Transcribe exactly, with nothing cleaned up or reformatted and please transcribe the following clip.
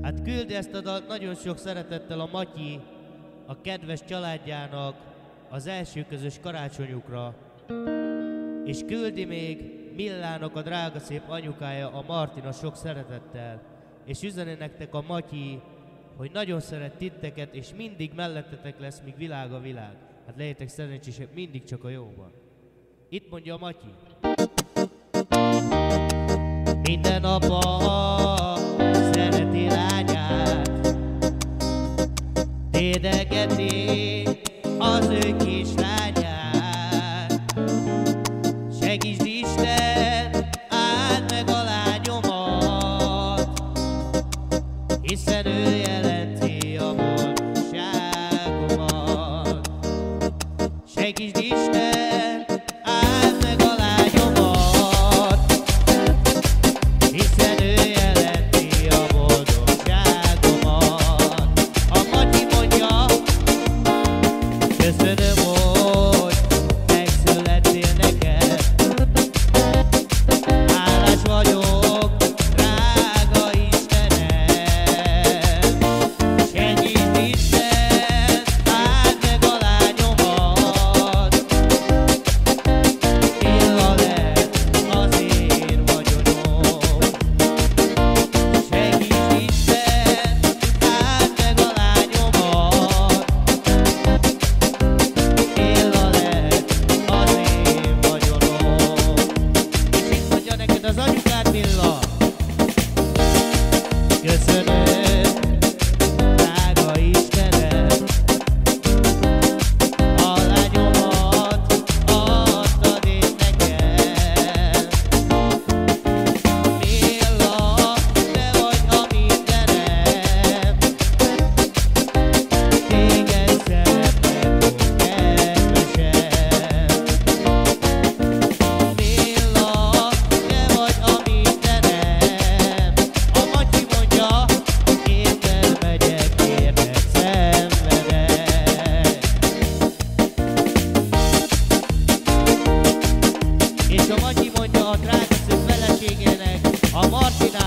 Hát küldi ezt a dalt nagyon sok szeretettel a Matyi, a kedves családjának az első közös karácsonyukra, és küldi még Millának a drága szép anyukája, a Martina sok szeretettel, és üzeni nektek a Matyi, hogy nagyon szeret titeket, és mindig mellettetek lesz, míg világ a világ. Hát legyetek szerencsések mindig csak a jóban. Itt mondja a Matyi. Minden apa szereti lányát, dédelgeti az ő kislányát. Segítsd Isten, áld meg a lányomat, hiszen ő jelenti a boldogságomat. Segítsd Isten, áld meg a lányomat, hiszen ő jelenti a boldogságomat. A Matyi mondja, köszönöm, hogy megszülettél neked. Hálás vagyok, drága Istenem. Segítsd Isten, áld meg a lányomat, Illa lett az én vagyonom. Segítsd Isten, áld meg a lányomat, Illa lett az én vagyonom. És itt mondja neked az anyukád, Milla. Köszönöm, drága Istenem, a lányomat adtad én nekem. Milla, te vagy a mindenem, téged szeretlek, ó kedvesem. Milla, te vagy a mindenem, a Matyi mondja, én elmegyek, érted, szenvedek. És a Matyi mondja a drága szép feleségének, a Martinának,